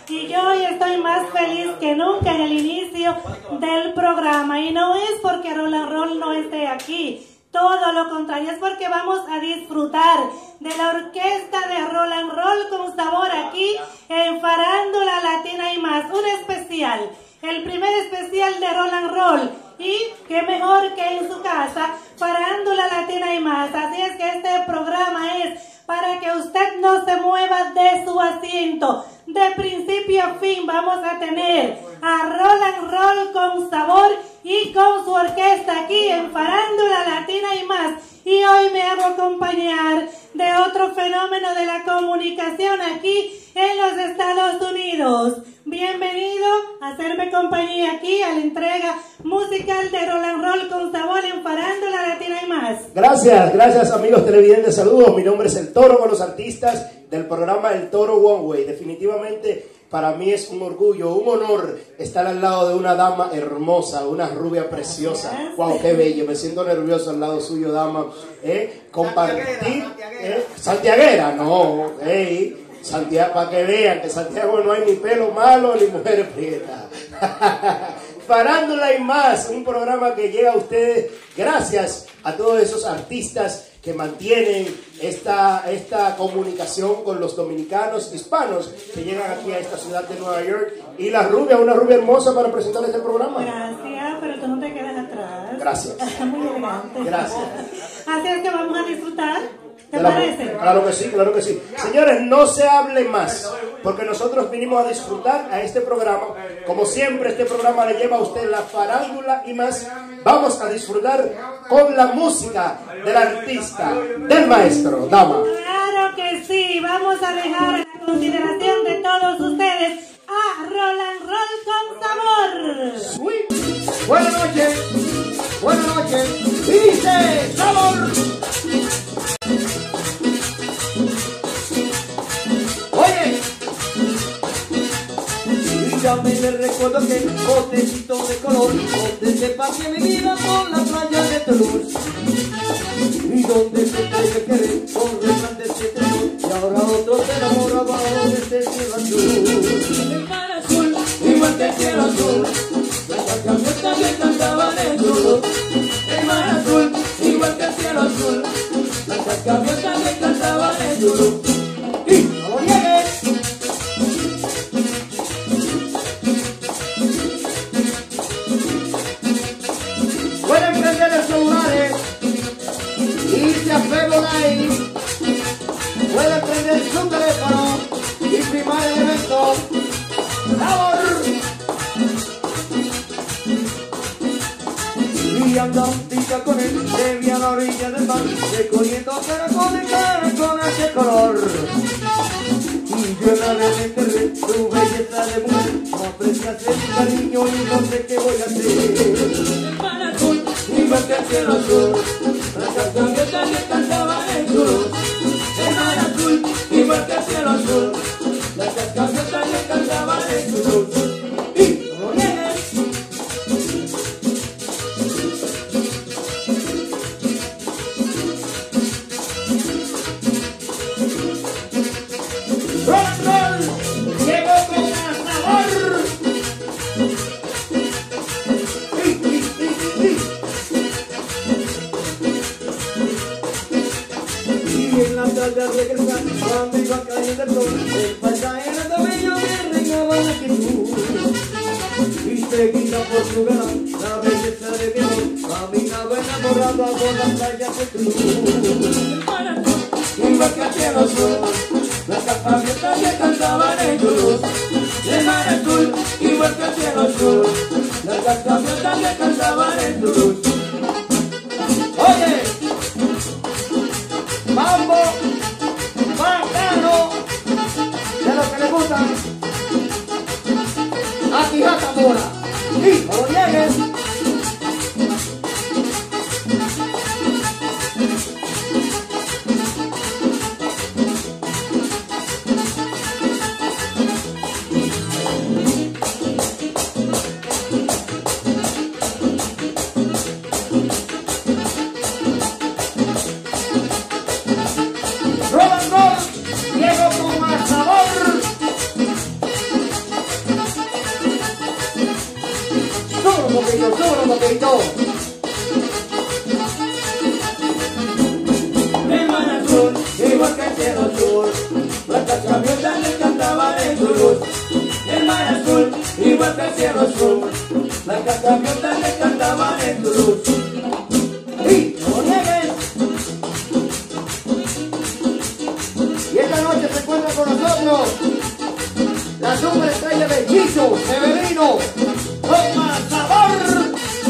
Y yo hoy estoy más feliz que nunca en el inicio del programa. Y no es porque Roland Roll no esté aquí. Todo lo contrario, es porque vamos a disfrutar de la orquesta de Roland Roll con sabor aquí en Farándula Latina y más. Un especial, el primer especial de Roland Roll. Y qué mejor que en su casa, Farándula Latina y más. Así es que este programa es para que usted no se mueva de su asiento. De principio a fin vamos a tener a Roland Roll con sabor y con su orquesta aquí en Farándula Latina y más. Y hoy me hago acompañar de otro fenómeno de la comunicación aquí en los Estados Unidos. Bienvenido a hacerme compañía aquí a la entrega musical de Roland Roll con sabor en Farándula Latina y más. Gracias amigos televidentes, saludos. Mi nombre es El Toro con los artistas del programa El Toro One Way. Definitivamente para mí es un orgullo, un honor estar al lado de una dama hermosa, una rubia preciosa. Wow, qué bello, me siento nervioso al lado suyo, dama. Compartir. Santiaguera, no, Santiago, para que vean que en Santiago no hay ni pelo malo ni mujeres prietas. Farándula y más, un programa que llega a ustedes gracias a todos esos artistas que mantienen esta comunicación con los dominicanos hispanos que llegan aquí a esta ciudad de Nueva York. Y la rubia, una rubia hermosa para presentarles este programa. Gracias, pero tú no te quedas atrás. Gracias. Muy elegante. Gracias. Así es que vamos a disfrutar. ¿Te parece? Claro que sí, claro que sí. Señores, no se hable más, porque nosotros vinimos a disfrutar a este programa. Como siempre, este programa le lleva a usted la farándula y más. Vamos a disfrutar con la música del artista, del maestro, dama. Claro que sí, vamos a dejar a la consideración de todos ustedes a Roland Roll con sabor. Sweet. Buenas noches, dice sabor. Oye, dígame, le recuerdo que botecito de color, donde se pasé mi vida por la playa de Toulouse, y donde se puede querer con resplandece temor, y ahora otro se enamora bajo este cielo azul. El mar azul, igual que el cielo azul, las gaviotas que cantaban en su. El mar azul, igual que el cielo azul, las gaviotas que cantaban en su. ¡Y no lo niegues! Pueden prender los celulares y se apego ahí. Pueden prender su teléfono y filmar el evento. ¡Sabor! Y andando con él, se vi a la orilla del mar, recogiendo caracoles con ese color. Y yo en la vez me enterré, tu belleza de mujer, no apreciaste mi cariño y no sé qué voy a hacer. El mar azul, igual que el cielo azul, las gaviotas que cantaban en su luz. El mar azul, igual que el cielo azul, las gaviotas que cantaban en su luz. Y no lo niegues. Roland Roll llegó con más sabor. Y en la tarde al regresar, cuando iba cayendo el sol, el paisaje era tan bello que reinaba la quietud. Y seguida por su galán, la belleza de mi amor, caminaba enamorada por las playas de Toulouse. El mar azul, igual que el cielo azul, las gaviotas que cantaban en Toulouse. El mar azul, igual que el cielo azul, las gaviotas que cantaban en Toulouse. Oye, mambo bacano, de lo que le gustan a Quijata Mora. Y no lo niegues. Roland Roll llegó con más sabor. Cheito. El mar azul, igual que el cielo azul, blancas gaviotas le cantaban en su luz. El mar azul, igual que el cielo azul, blancas gaviotas le cantaban en su luz. ¡Y no niegues! Y esta noche se encuentra con nosotros la superestrella de Chicho Severino, con más sabor.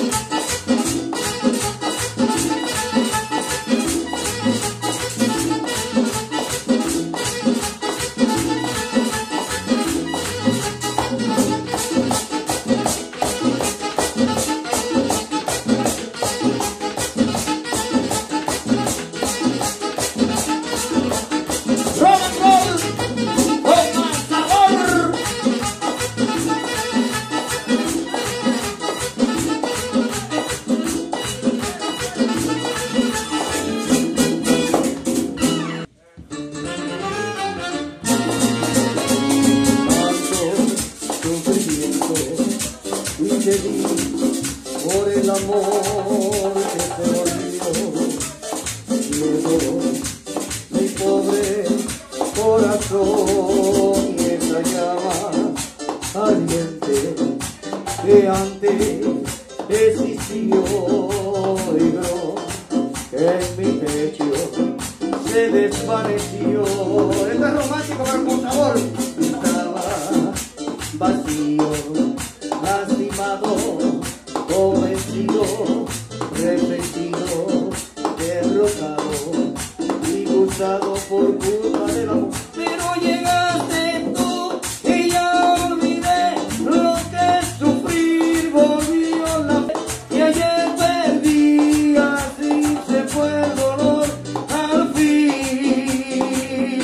Por el amor que te olvidó, luego mi pobre corazón y esa llama ardiente que antes existió y bro, que en mi pecho se desvaneció. Esto es romántico pero con sabor. Estaba vacío, lastimado, convencido, resentido, derrotado y gustado por culpa del amor. Pero llegaste tú y ya olvidé lo que es sufrir, volvió la fe y ayer perdí, así se fue el dolor al fin.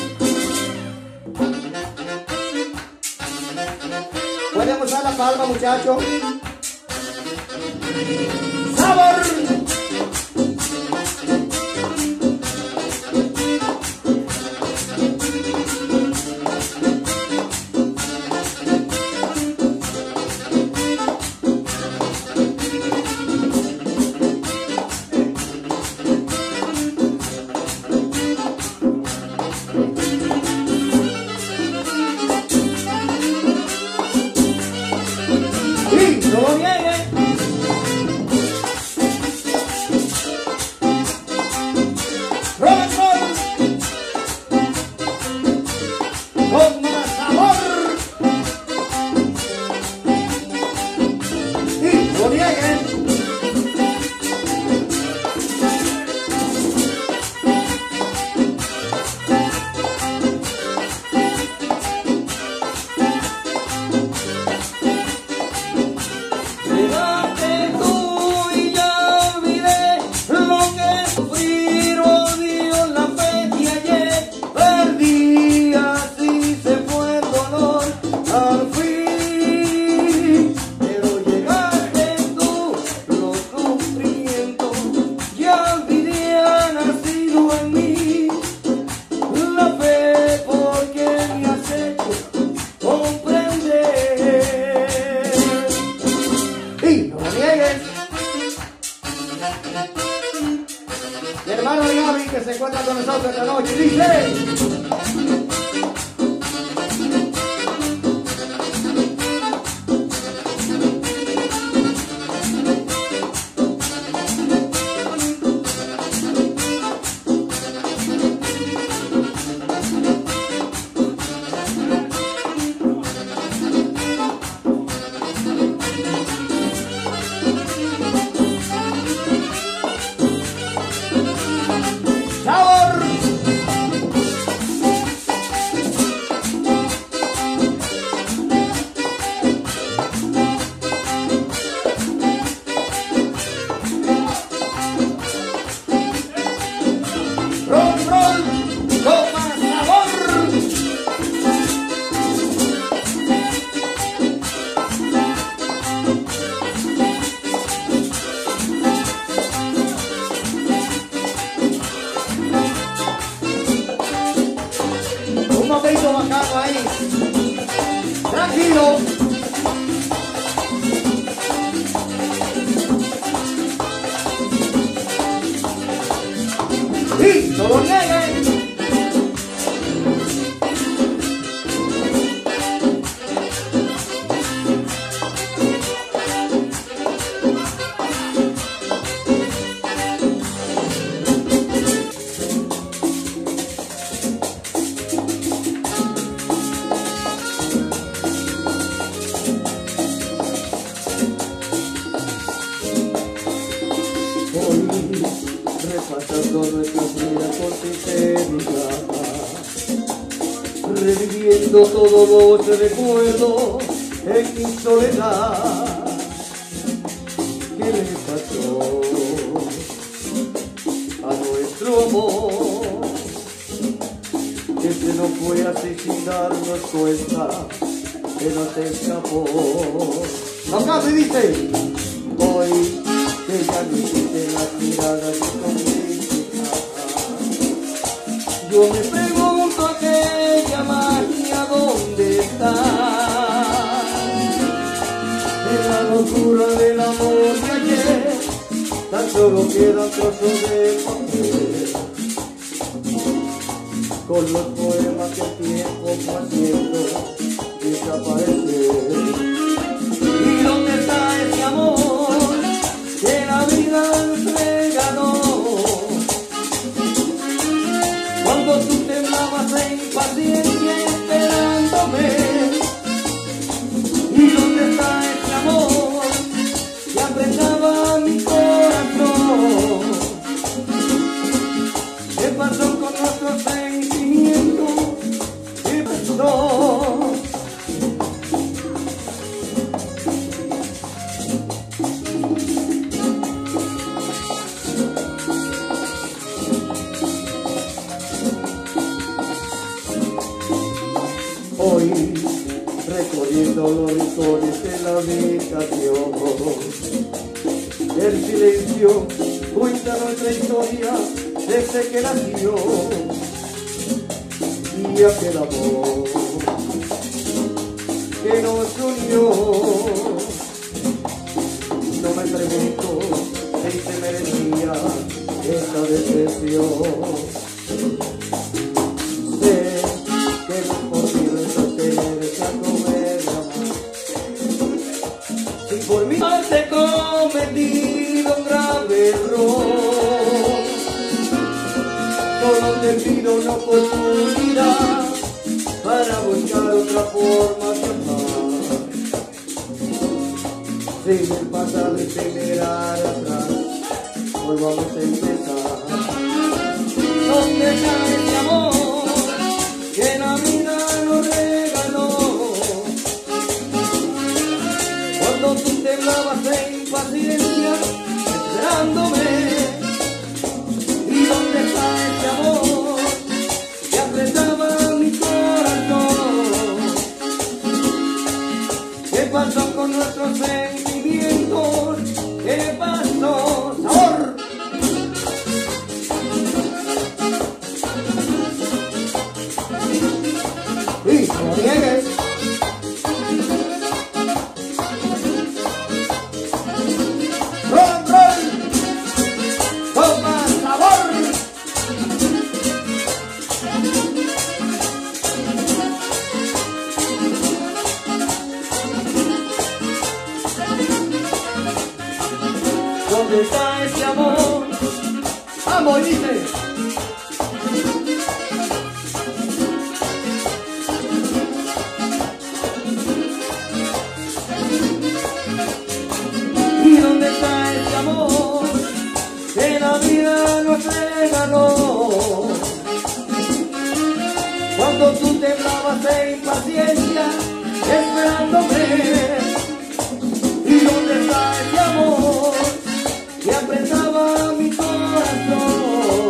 ¿Pueden usar la palma, muchachos? ¡Sabor! ¡Sí! ¡No viene! Con más sabor y no nieguen. Llegaste tú y ya olvidé lo que es sufrir, odio la fe y ayer perdí, así se fue el dolor al fin. Pero llegaste tú, los sufrimientos ya olvidé, ha nacido en mí la fe, porque me has hecho comprender. Y no niegues. Mi hermano Gaby, que se encuentra con nosotros esta noche, dice: ¡sabor! ¡Roll, roll! ¡Con más sabor! Un momento bacano ahí. Tranquilo. reviviendo todos los recuerdos en mi soledad. ¿Qué le pasó a nuestro amor? Que se nos fue así sin darnos cuenta, que nos escapó. Acá se dice, hoy que ya no existen las miradas de complicidad. Yo me pregunto aquella magia dónde está. En la locura del amor de ayer, tan solo quedan trozos de papel, con los poemas que el tiempo fue haciendo desaparecer. ¿Y dónde está ese amor que la vida nos regaló? Cuando tú temblabas de impaciencia esperándome. ¿Y dónde está ese amor que apretaba mi corazón? ¿Qué pasó con nuestros sentimientos? ¿Qué pasó? Hoy, recorriendo los rincones de la habitación, el silencio cuenta nuestra historia desde que nació. Y aquel amor que nos unió, no me pregunto si se merecía esta decepción. Sé que no es posible sostenerse a comer jamás. Si por mi parte he cometido un grave error, solo te pido una oportunidad para buscar otra forma de amar. Sin el pasado y sin mirar atrás, volvamos a empezar. ¿Dónde está ese amor que la vida nos regaló? Cuando tú temblabas de impaciencia esperándome. ¿Y dónde está ese amor que apretaba mi corazón? ¿Qué pasó con nuestros sentimientos? ¿Qué pasó? ¡Sabor! ¡Sí, no niegues! ¡Ron, ron! ¡Toma sabor! ¿Dónde está ese amor? ¡Vamos, dice! ¿Y dónde está ese amor que la vida nos regaló? Cuando tú temblabas de impaciencia esperándome. ¿Y dónde está ese amor que apretaba mi corazón?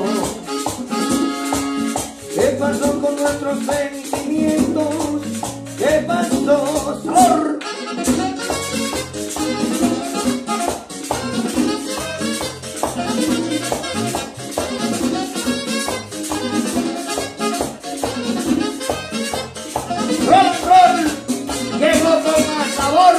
¿Qué pasó con nuestros sentimientos? ¿Qué pasó? ¡Sabor! ¡Rol, rol! ¡Llegó con más sabor!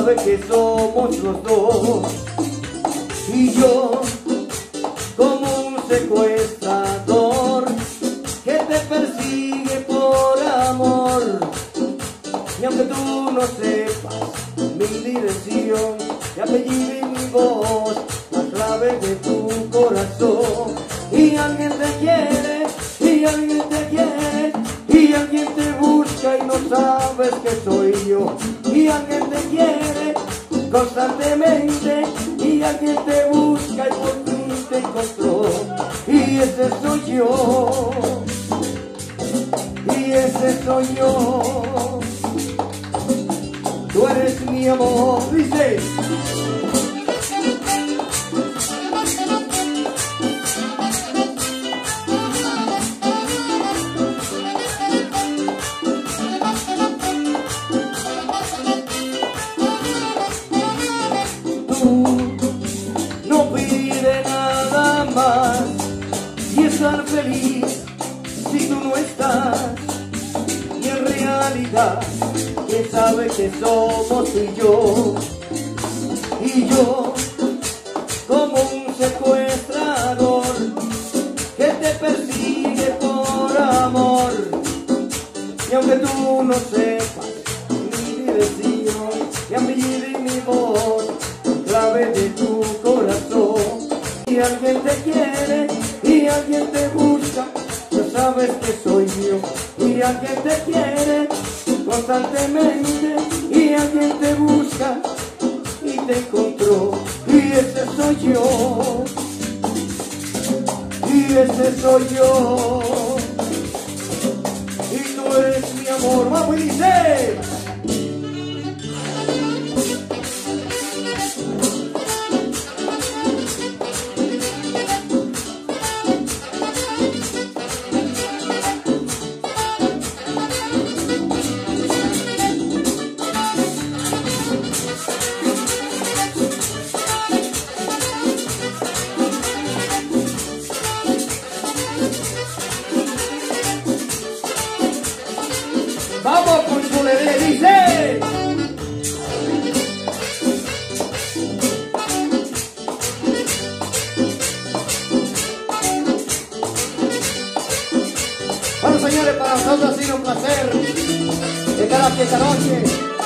sabe que somos los dos. Y yo, como un secuestrador que te persigue por amor. Y aunque tú no sepas mi dirección, mi apellido y mi voz, la clave de tu corazón. Y alguien te quiere, y alguien te quiere, y alguien te busca y no sabes que soy yo. Y alguien te quiere constantemente, y alguien te busca y por fin te encontró. Y ese soy yo, y ese soy yo. Tú eres mi amor, dice. No pide nada más y estar feliz si tú no estás. Y en realidad, ¿quién sabe que somos tú y yo? Y yo, como un secuestrador que te persigue por amor. Y aunque tú no sepas mi dirección, mi apellido y mi voz, clave de tu corazón. Y alguien te quiere, y alguien te busca, no sabes que soy yo. Y alguien te quiere constantemente, y alguien te busca y te encontró. Y ese soy yo, y ese soy yo. Y tú eres mi amor, vamos y dice. Vamos con su bebé, dice. Bueno, señores, para nosotros ha sido un placer estar aquí esta noche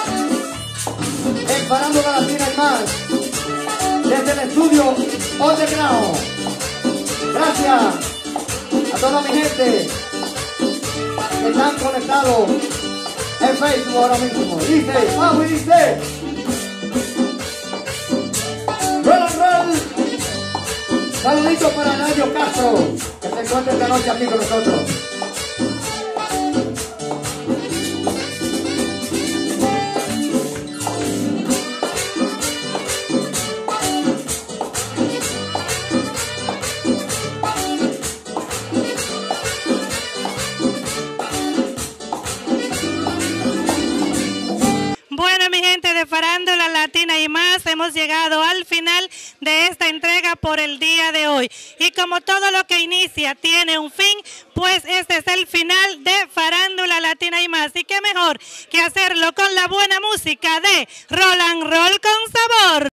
en Farándula Latina y más, desde el estudio Underground. Gracias a toda mi gente que están conectados en Facebook ahora mismo. Dice, vamos y dice. Roll and roll. Saluditos para Nayo Castro, que se encuentra esta noche aquí con nosotros. Farándula Latina y más, hemos llegado al final de esta entrega por el día de hoy. Y como todo lo que inicia tiene un fin, pues este es el final de Farándula Latina y más. Y qué mejor que hacerlo con la buena música de Roll and Roll con sabor.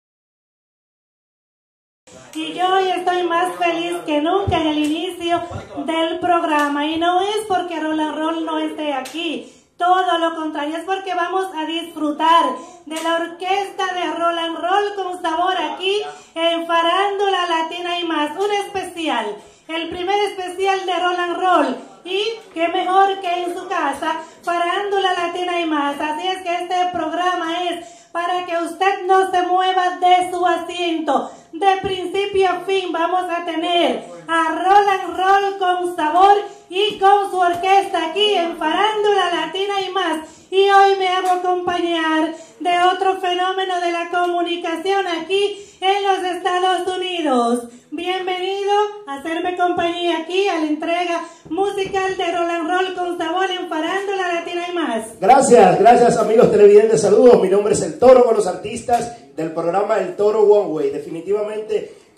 Y yo hoy estoy más feliz que nunca en el inicio del programa. Y no es porque Roll and Roll no esté aquí. Todo lo contrario, es porque vamos a disfrutar de la orquesta de Roll and Roll con sabor aquí en Farándula Latina y más. Un especial, el primer especial de Roll and Roll. Y qué mejor que en su casa, Farándula Latina y más. Así es que este programa es para que usted no se mueva de su asiento. De principio a fin vamos a tener a Roll and Roll con sabor y con su orquesta aquí en Farándula Latina y más. Y hoy me hago acompañar de otro fenómeno de la comunicación aquí en los Estados Unidos. Bienvenido a hacerme compañía aquí a la entrega musical de Roll and Roll con sabor en Farándula Latina y más. Gracias amigos televidentes, saludos. Mi nombre es El Toro con los artistas del programa El Toro One Way. Definitivamente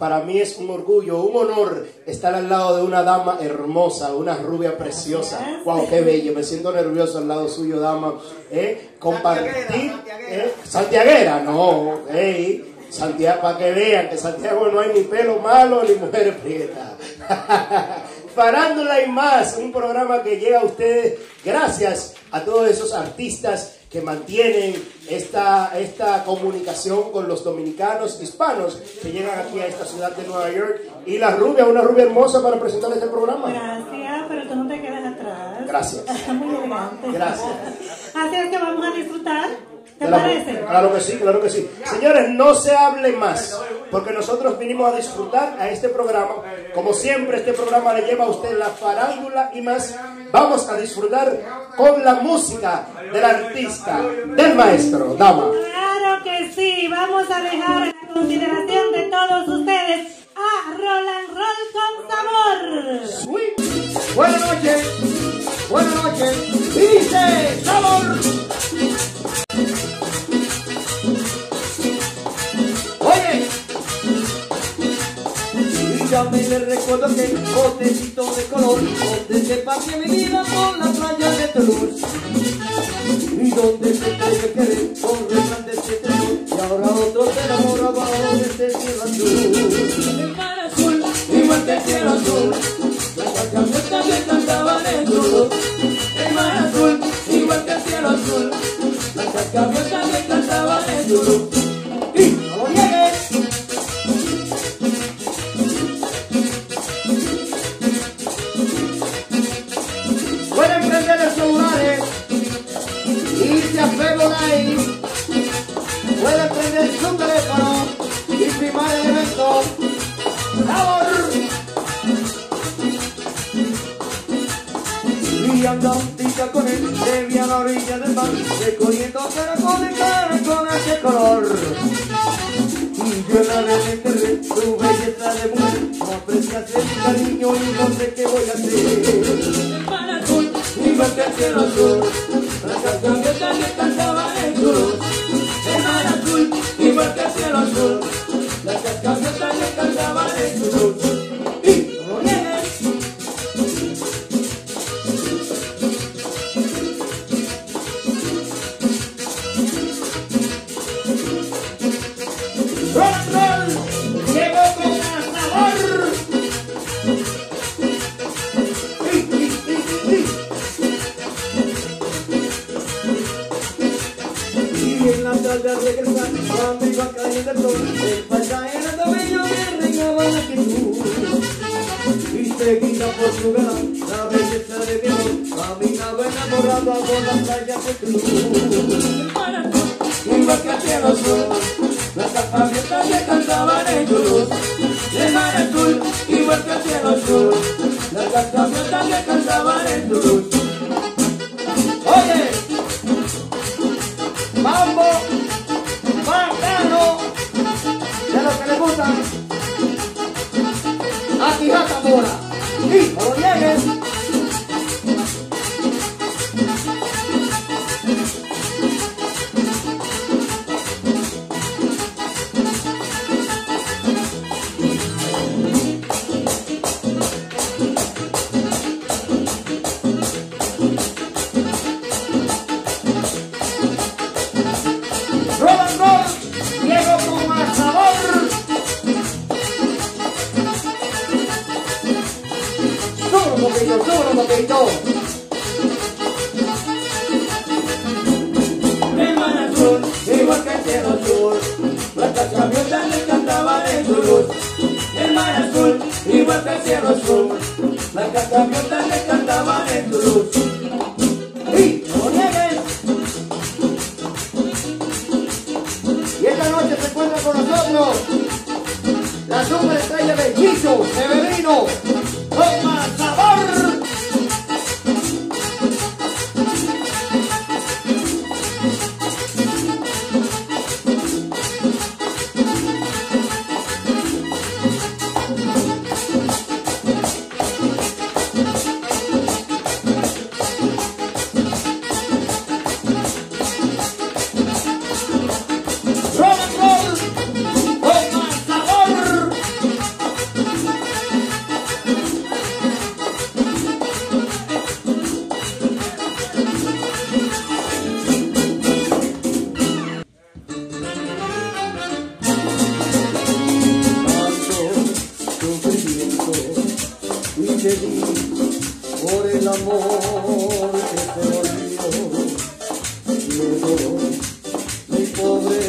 para mí es un orgullo, un honor estar al lado de una dama hermosa, una rubia preciosa. Wow, qué bello, me siento nervioso al lado suyo, dama. Compartir. Santiaguera, no, Santiago, para que vean que en Santiago no hay ni pelo malo ni mujeres prietas. Farándula y más, un programa que llega a ustedes gracias a todos esos artistas que mantienen esta comunicación con los dominicanos hispanos que llegan aquí a esta ciudad de Nueva York. Y la rubia, una rubia hermosa para presentar este programa. Gracias, pero tú no te quedas atrás. Gracias. Muy elegante. Gracias. Así es que vamos a disfrutar. ¿Te parece? Claro que sí, claro que sí. Señores, no se hable más, porque nosotros vinimos a disfrutar a este programa. Como siempre, este programa le lleva a usted la farándula y más. Vamos a disfrutar con la música del artista, del maestro, dama. Claro que sí, vamos a dejar a la consideración de todos ustedes a Roland Roll con sabor. Sweet. Buenas noches, dice sabor. Oye, dígame, le recuerdo que botecito de color, donde se pase mi vida por la playa de Toulouse, y donde se puede querer con resplandeciente sol, y ahora otro se enamora bajo de este cielo azul. El mar azul, igual que el cielo azul, las gaviotas le cantaban en su. El mar azul, igual que el cielo azul, las gaviotas le cantaban en su. Y no lo niegues. Pueden prender los celulares, irse a Facebook Live, pueden prender su teléfono y filmar el evento. ¡Sabor! Y anda un tica con él, se vi a la orilla del mar, recogiendo caracoles con ese color. Y yo en la vez me enterré, tu belleza de mujer, no apreciaste mi cariño y no sé qué voy a hacer. El mar azul, igual que el cielo azul, las gaviotas le cantaban en cruz. El mar azul, igual que el cielo azul, las gaviotas le cantaban en cruz. Y como vienes, roll, roll, llegó con más sabor. Y en la tarde al regresar, cuando iba cayendo el sol, el paisaje era tan bello que reinaba la quietud. Y seguida por su galán, la belleza de mi amor, caminaba enamorada por las playas de Cruz. El mar azul, igual que el cielo azul, las gaviotas le cantaban en cruz. El mar azul, igual que el cielo azul, las gaviotas le cantaban en cruz. Oye, mambo bacano, de lo que le gusta a Quijata Mora. Y no lo niegues. Roll, roll, llego con más sabor. Solo un poquito, solo un poquito. El mar azul, igual que el cielo azul, las gaviotas le cantaban en su luz. El mar azul, igual que el cielo azul, las gaviotas le cantaban en su luz. Y no niegues. Y esta noche se encuentra con nosotros la superestrella de Chicho Severino con más sabor. Roll and roll con más sabor. feliz por el amor que te volvió ciego mi pobre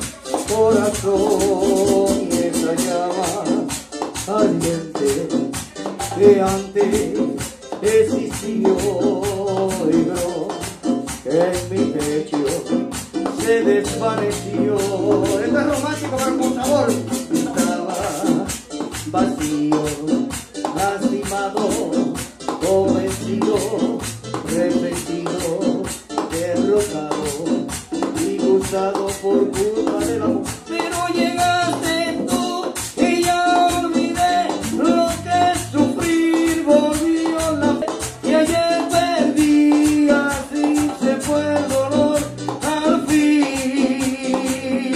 corazón y esa llama ardiente que antes existió y bro, que en mi pecho se desvaneció. Esto es romántico pero con sabor. Estaba vacío, lastimado, convencido, resentido, derrotado y gustado por culpa del amor. Pero llegaste tú y ya olvidé lo que es sufrir, volvió la fe y ayer perdí, así se fue el dolor al fin.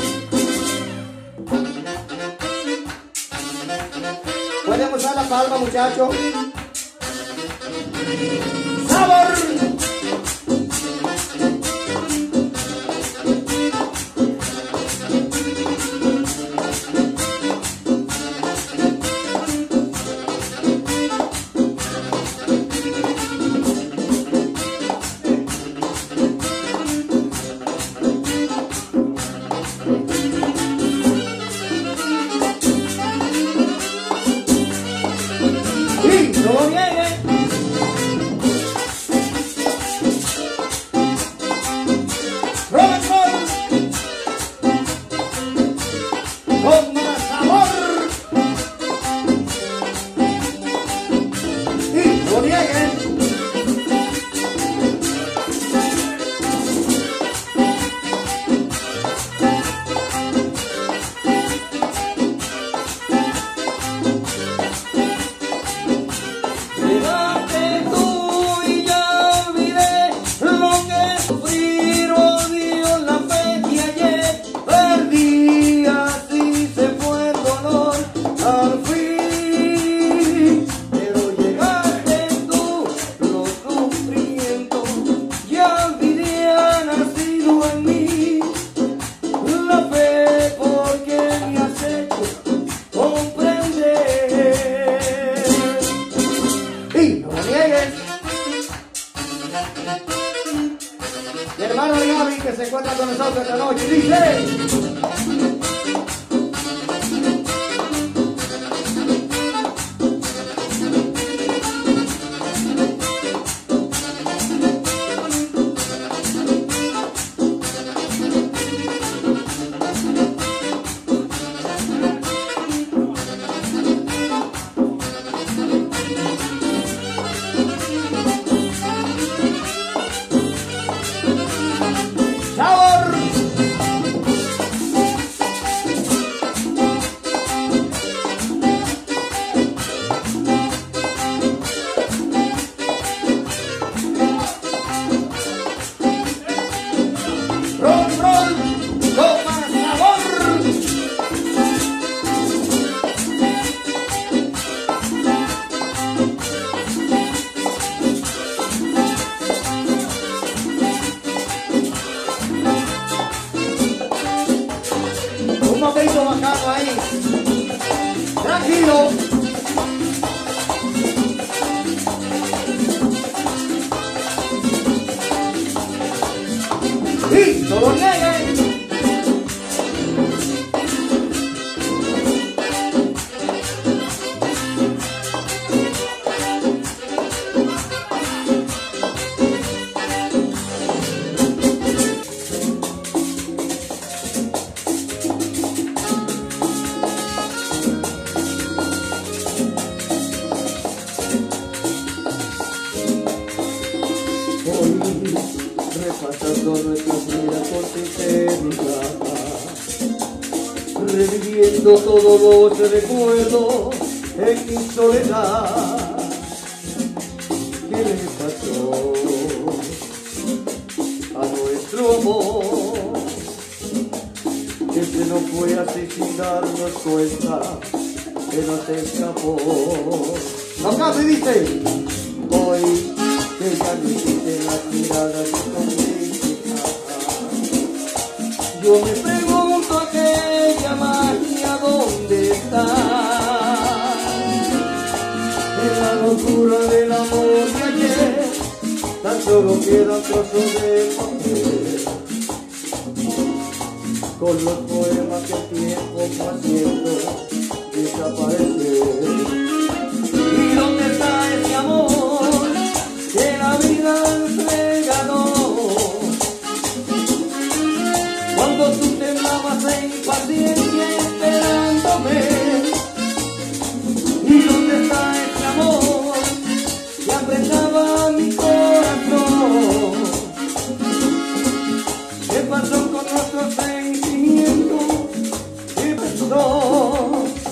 ¿Pueden usar la palma, muchachos? ¡Sabor! Mi hermano Gaby que se encuentra con nosotros esta noche dice: un momento bacano ahí. Tranquilo. Y no lo nieguen. Repasando nuestras vidas por sinceridad, reviviendo todos los recuerdos en mi soledad. ¿Qué le pasó a nuestro amor? Que se nos fue así sin darnos cuenta, que nos escapó. Acá me dice: hoy que ya no existe las miradas complicadas, yo me pregunto aquella magia dónde está. En la locura del amor de ayer, tan solo quedan trozos de papel, con los poemas que el tiempo fue haciendo desaparecer. ¿Y dónde está ese amor que la vida nos regaló? Cuando tú temblabas en impaciencia esperándome. ¿Y dónde está ese amor que apretaba mi corazón? ¿Qué pasó con nuestros sentimientos? ¿Qué pasó?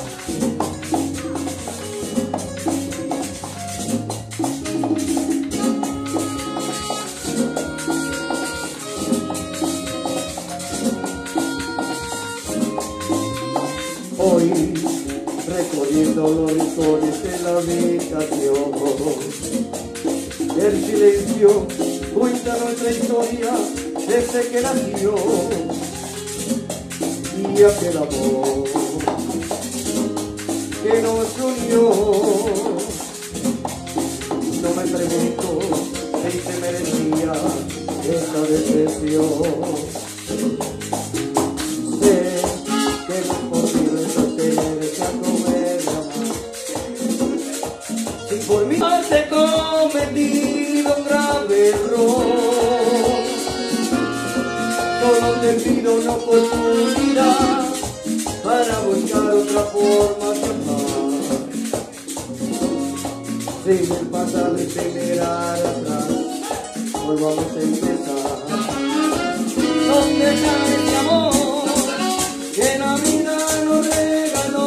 Hoy, recorriendo los rincones de la habitación, el silencio cuenta nuestra historia desde que nació, y aquel amor que nos unió. No me pregunto si se merecía esta decepción. Sé que no es posible sostenerse a comer jamás. Si por mí te he cometido un grave error, solo te pido una oportunidad para buscar otra forma de amar. Sin el pasado y sin mirar atrás, volvamos a empezar. ¿Dónde está ese amor que la vida nos regaló?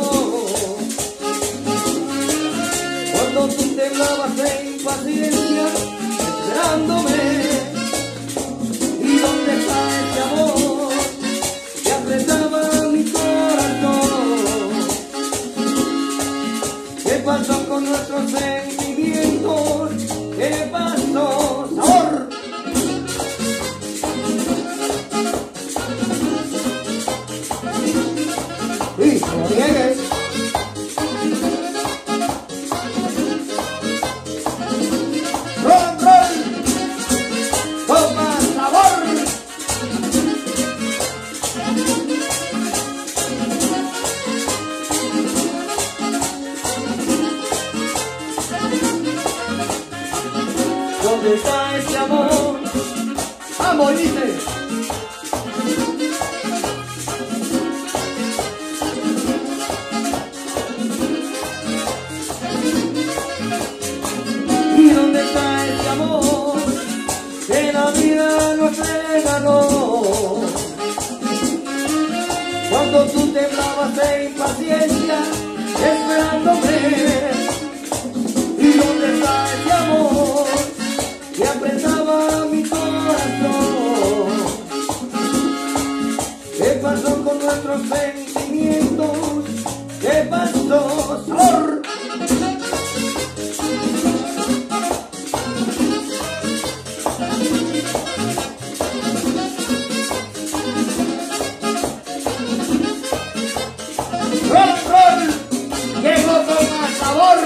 Cuando tú temblabas en impaciencia esperándome. ¿Y dónde está ese amor que apretaba mi corazón? ¿Qué pasó con nuestros sentimientos? ¿Qué pasó? ¡Sabor! ¡Sí, como llegues! ¡Ron, ron! ¡Con más sabor! ¿Dónde está ese amor? ¡Vamos, dice! ¿Y dónde está ese amor que la vida nos regaló? Cuando tú temblabas de impaciencia esperándome. ¿Y dónde está ese amor que apretaba mi corazón? ¿Qué pasó con nuestros sentimientos? ¿Qué pasó? ¡Sabor! ¡Ron, ron! ¡Llegó con más sabor!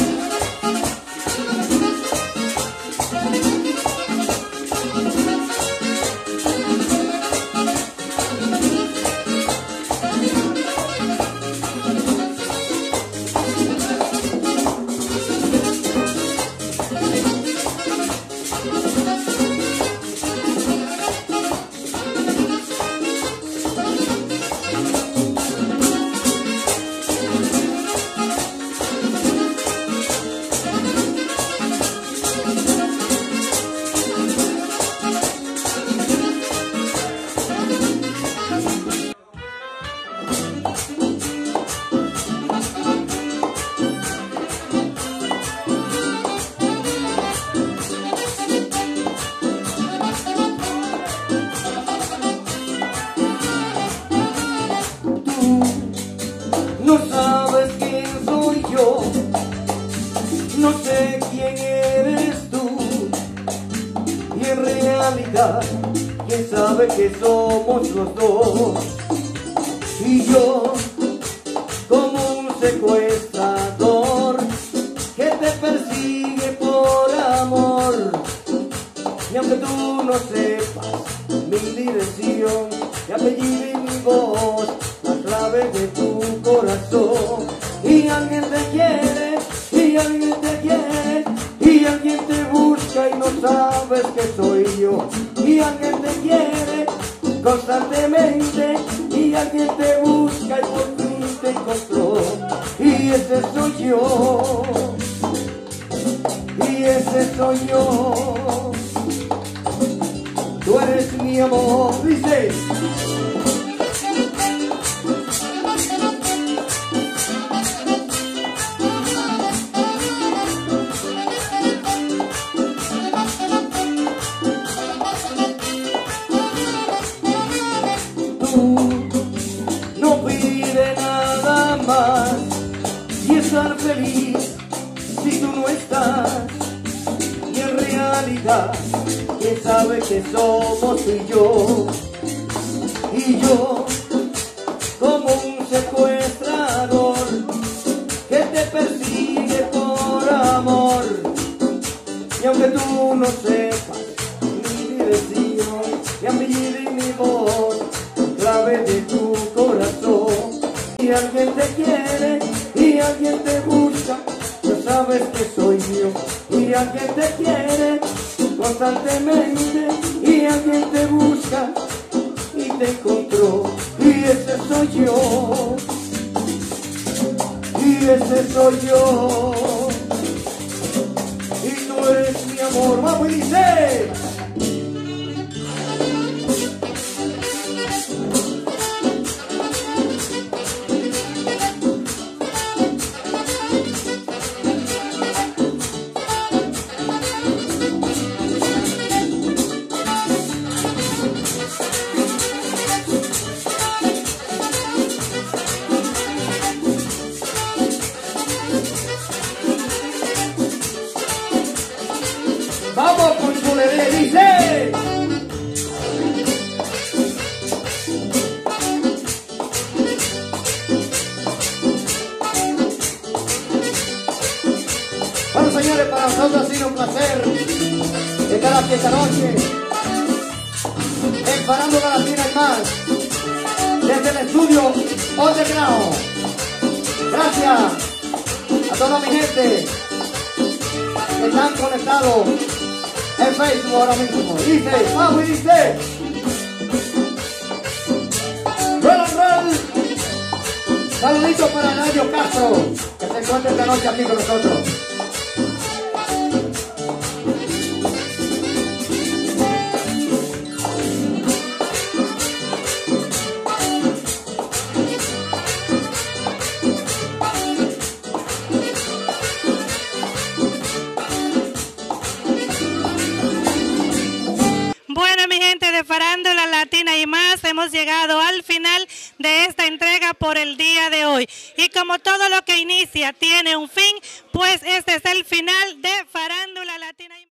No sabes quién soy yo, no sé quién eres tú, y en realidad, quién sabe que somos los dos. Y yo, como un secuestrador que te persigue sepas mi dirección, mi apellido y mi voz, la clave de tu corazón. Y alguien te quiere, y alguien te quiere, y alguien te busca y no sabes que soy yo. Y alguien te quiere constantemente, y alguien te busca y por fin te encontró. Y ese soy yo, y ese soy yo. Tú eres mi amor, dice. No pide nada más y estar feliz si tú no estás. Y en realidad, quién sabe que somos tú y yo. Y yo, como un secuestrador que te persigue por amor. Y aunque tú no sepas mi dirección, mi apellido y mi voz, clave de tu corazón. Y alguien te quiere, y alguien te busca, no sabes que soy yo. Y alguien te quiere constantemente, y alguien te busca y te encontró. Y ese soy yo, y ese soy yo. Y tú eres mi amor, vamos y dice. Vamos con su bebé, dice. Bueno, señores, para nosotros ha sido un placer estar aquí esta noche en Farándula Latina y más, desde el estudio Underground. Gracias a toda mi gente que están conectados en Facebook ahora mismo. Dice, vamos y dice. Roll and roll. Saluditos para Nadio Castro, que se encuentra esta noche aquí con nosotros. Bueno, mi gente de Farándula Latina y más, hemos llegado al final de esta entrega por el día de hoy. Y como todo lo que inicia tiene un fin, pues este es el final de Farándula Latina y más.